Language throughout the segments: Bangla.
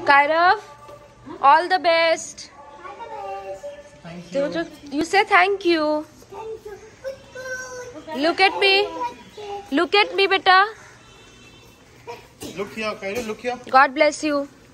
Kairav, all the best. You say thank you. Look at me. Look at me, beta. Look here, Kairav, look here. God bless you.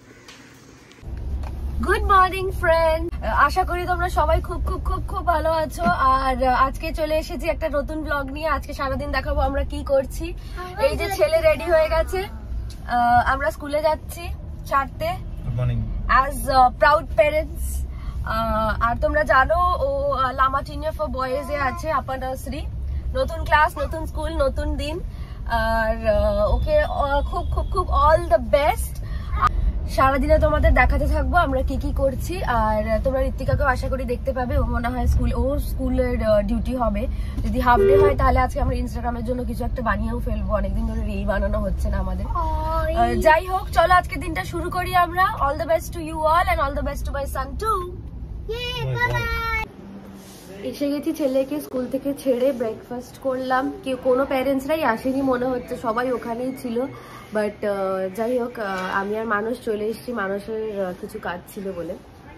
Good morning, friend. আশা করি তোমরা সবাই খুব খুব খুব খুব ভালো আছো। আর আজকে চলে এসেছি একটা নতুন ব্লগ নিয়ে। আজকে সারাদিন দেখাবো আমরা কি করছি। এই যে ছেলে রেডি হয়ে গেছে, আমরা স্কুলে যাচ্ছি ছাড়তে। Good morning. As proud parents. আর তোমরা জানো ও লামাটিনিয়া ফর বয়েজ এ আছে, আপার নার্সারি। নতুন ক্লাস, নতুন স্কুল, নতুন দিন। আর ওকে খুব খুব খুব অল দ্য বেস্ট। সারাদিনে তোমাদের দেখাতে থাকবো আমরা কি কি করছি। আর তোমরা ঋত্বিকাকেও আশা করি দেখতে পাবে। ও মনে হয় ওর স্কুলের ডিউটি হবে। যদি হাফ ডে হয় তাহলে আজকে আমরা ইনস্টাগ্রামের জন্য কিছু একটা বানিয়েও ফেলবো। অনেকদিন ধরে রিল বানানো হচ্ছে না আমাদের। যাই হোক, চলো আজকে দিনটা শুরু করি আমরা। All the best to you all and all the best to my son too. এসে গেছি ছেলেকে স্কুল থেকে ছেড়ে, ব্রেকফাস্ট করলাম। কেউ কোনো প্যারেন্টসরাই আসেনি মনে হচ্ছে, সবাই ওখানেই ছিল। বাট যাই হোক, আমি আর মানুষ চলে এসেছি, মানুষের কিছু কাজ ছিল বলে।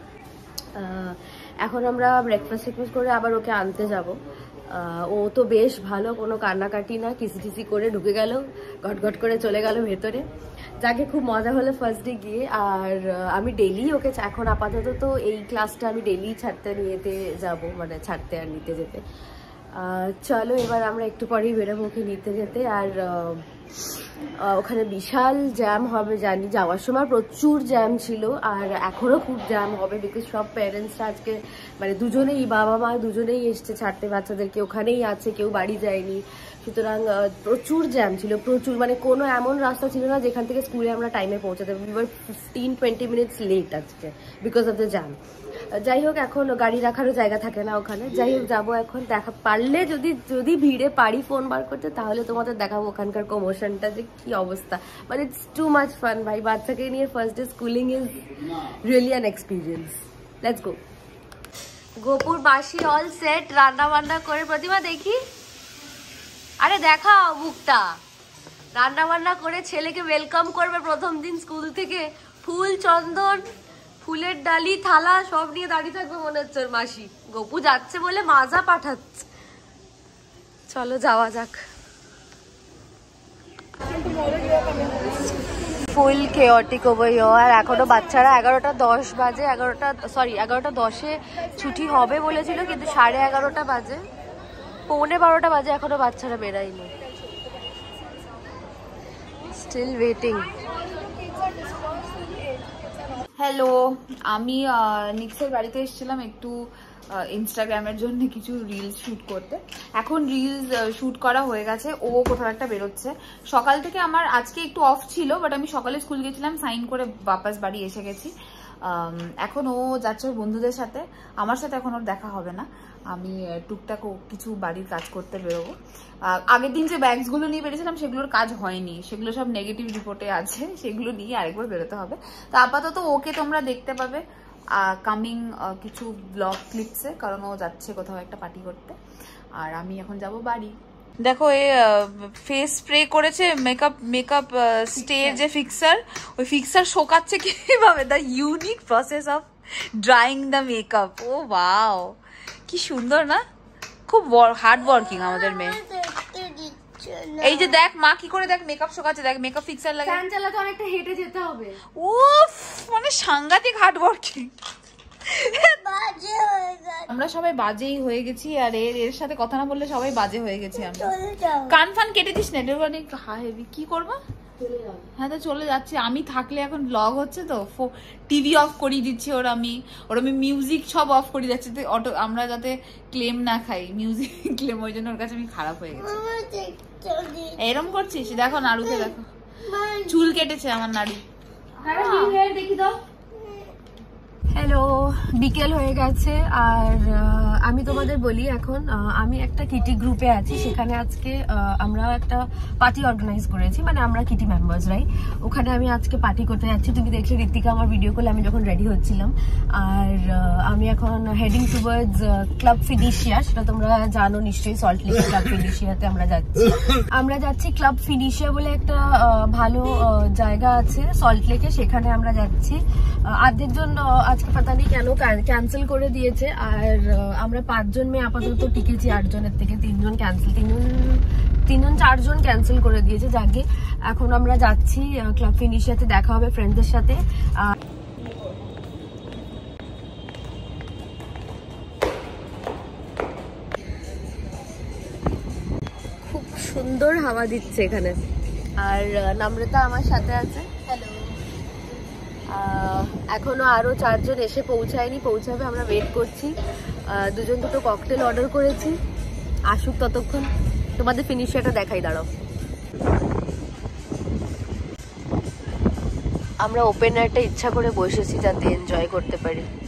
এখন আমরা ব্রেকফাস্ট করে আবার ওকে আনতে যাব। ও তো বেশ ভালো, কোনো কান্নাকাটি না, কিসি করে ঢুকে গেল, ঘট করে চলে গেল ভেতরে। যাকে খুব মজা হলো ফার্স্ট ডে গিয়ে। আর আমি ডেলি ওকে এখন আপাতত তো এই ক্লাসটা আমি ডেলি ছাড়তে নিতে যাব, মানে ছাড়তে আর নিতে যেতে। চলো এবার আমরা একটু পরেই বেরোবো ওকে নিতে যেতে। আর ওখানে বিশাল জ্যাম হবে জানি, যাওয়ার সময় প্রচুর জ্যাম ছিল আর এখনো খুব জ্যাম হবে। বিকজ সব প্যারেন্টসরা আজকে মানে দুজনেই, বাবা মা দুজনেই এসছে ছাড়তে বাচ্চাদেরকে, ওখানেই আছে, কেউ বাড়ি যায়নি। সুতরাং প্রচুর জ্যাম ছিল, প্রচুর। মানে কোনো এমন রাস্তা ছিল না যেখান থেকে স্কুলে আমরা টাইমে পৌঁছাতে পারি। 15-20 মিনিটস লেট আজকে বিকজ অফ দ্য জ্যাম। যাই হোক, এখন গাড়ি রাখারও জায়গা থাকে না ওখানে। যাই হোক, যাবো এখন। দেখা পারলে যদি ভিড়ে পারি ফোন বার করতে, তাহলে তোমাদের দেখাবো ওখানকার কমোশনটা যে কি অবস্থা। মানে ইটস টু মাচ ফান ভাই। বাচ্চাকে নিয়ে first day schooling is really an experience. Let's go. গোপুর বাসি অল সেট, রান্না বান্না করে। প্রতিমা দেখি, আরে দেখাও মুখটা। রান্না বান্না করে ছেলেকে ওয়েলকাম করবে প্রথম দিন স্কুল থেকে। ফুল, চন্দন, ফুলের ডালি, থালা সব নিয়ে দাঁড়িয়ে থাকবে মনে হচ্ছে ওর মাসি। গপু যাচ্ছে বলে মাজা পাঠাচ্ছে। চলো যাওয়া যাক। Full chaotic over here. এখনো বাচ্চারা 11:10 বাজে, 11:10-এ ছুটি হবে বলেছিল, কিন্তু 11:30 বাজে, 11:45 বাজে, এখনো বাচ্চারা বেরায়নি। Still waiting. হ্যালো, আমি নিক্সের বাড়িতে এসেছিলাম একটু ইনস্টাগ্রামের জন্য কিছু রিলস শুট করতে। এখন রিলস শুট করা হয়ে গেছে, ও কোথাও একটা বেরোচ্ছে। সকাল থেকে আমার আজকে একটু অফ ছিল, বাট আমি সকালে স্কুল গেছিলাম, সাইন করে বাপাস বাড়ি এসে গেছি। এখন ও যাচ্ছে ওর বন্ধুদের সাথে, আমার সাথে এখন ওর দেখা হবে না। আমি টুকটাক কিছু বাড়ির কাজ করতে বেরোবো। আগের দিন যে ব্যাগসগুলো নিয়ে বেরিয়েছিলাম সেগুলোর কাজ হয়নি, সেগুলো সব নেগেটিভ রিপোর্টে আছে, সেগুলো নিয়ে আরেকবার বেরোতে হবে। তো আপাতত ওকে তোমরা দেখতে পাবে কামিং কিছু ব্লগ ক্লিপসে, কারণ ও যাচ্ছে কোথাও একটা পার্টি করতে। আর আমি এখন যাব বাড়ি। দেখো, এ ফেস স্প্রে করেছে, মেকআপ স্টে যে ফিক্সার, ওই ফিক্সার শোকাচ্ছে কিভাবে, the unique process of drying the makeup. Oh wow, কি সুন্দর না? খুব হার্ড ওয়ার্কিং আমাদের মেয়ে। এই যে দেখ মা কি করে, দেখ মেকআপ শোকাচ্ছে, দেখ মেকআপ ফিক্সার লাগে। ফ্যান চালাতে অনেকটা হেঁটে যেতে হবে। উফ, মানে সাংঘাতিক হার্ড ওয়ার্কিং। আমরা সবাই বাজেই হয়ে গেছি, আর এর সাথে কথা না বললে সবাই বাজে হয়ে গেছি আমরা। কান ফান কেটে দিস না, এটা অনেক হেভি। কি করবা? হ্যাঁ, তো চলে যাচ্ছি। আমি থাকলে এখন ব্লগ হচ্ছে তো, টিভি অফ করিয়ে দিচ্ছি ওর আমি মিউজিক সব অফ করে যাচ্ছি, আমরা যাতে ক্লেম না খাই, মিউজিক ক্লেম। ওই জন্য ওর কাছে আমি খারাপ হয়ে গেছি। এরম করছিস? দেখো নাড়ুকে, দেখো চুল কেটেছে আমার নাড়ু। দেখি দাও। হ্যালো, বিকেল হয়ে গেছে আর আমি তোমাদের বলি এখন আমি একটা কিটি গ্রুপে আছি। সেখানে আজকে আমরা একটা পার্টি অর্গানাইজ করেছি, মানে আমরা কিটি মেম্বার্সরাই। ওখানে আমি আজকে পার্টি করতে যাচ্ছি। তুমি দেখলে ঋতিকা আমার ভিডিও কলে আমি যখন রেডি হচ্ছিলাম। আর আমি এখন হেডিং টুয়ার্ডস ক্লাব ফিনিশিয়া, সেটা তোমরা জানো নিশ্চয়ই, সল্ট লেক ক্লাব ফিনিশিয়াতে আমরা যাচ্ছি। ক্লাব ফিনিশিয়া বলে একটা ভালো জায়গা আছে সল্ট লেকে, সেখানে আমরা যাচ্ছি। অর্ধেক জন আজকে পাতা নেই কেন ক্যান্সেল করে দিয়েছে। আর আমরা 5 জন মেয়ে আপাতত টিকেছি 8 জনের থেকে। 3 জন ক্যান্সেল, 4 জন ক্যান্সেল করে দিয়েছে। যাকে এখন আমরা যাচ্ছি ক্লাব ফিনিশিয়াতে, দেখা হবে ফ্রেন্ডসদের সাথে। খুব সুন্দর হাওয়া দিচ্ছে এখানে। আর নম্রতা আমার সাথে আছে। হ্যালো। এখনো আরো 4 জন এসে পৌঁছাবে, আমরা ওয়েট করছি। 2 জন দুটো ককটেল অর্ডার করেছি, আসুক ততক্ষণ। তোমাদের ফিনিশিয়াটা দেখাই, দাঁড়াও। আমরা ওপেন এয়ারটা ইচ্ছা করে বসেছি যাতে এনজয় করতে পারি।